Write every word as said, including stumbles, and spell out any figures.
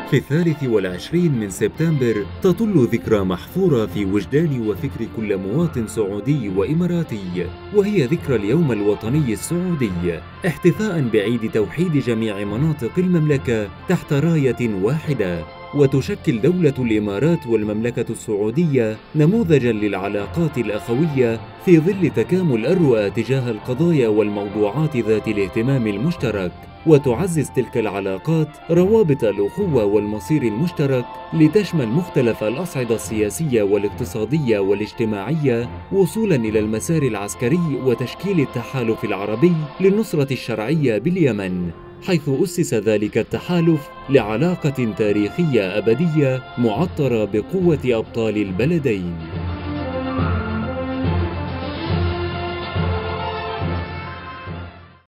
في الثالث والعشرين من سبتمبر تطل ذكرى محفورة في وجدان وفكر كل مواطن سعودي وإماراتي، وهي ذكرى اليوم الوطني السعودي، احتفاء بعيد توحيد جميع مناطق المملكة تحت راية واحدة. وتشكل دولة الإمارات والمملكة السعودية نموذجاً للعلاقات الأخوية في ظل تكامل الرؤى تجاه القضايا والموضوعات ذات الاهتمام المشترك، وتعزز تلك العلاقات روابط الأخوة والمصير المشترك لتشمل مختلف الأصعدة السياسية والاقتصادية والاجتماعية، وصولاً إلى المسار العسكري وتشكيل التحالف العربي للنصرة الشرعية باليمن، حيث أسس ذلك التحالف لعلاقة تاريخية أبدية معطرة بقوة أبطال البلدين.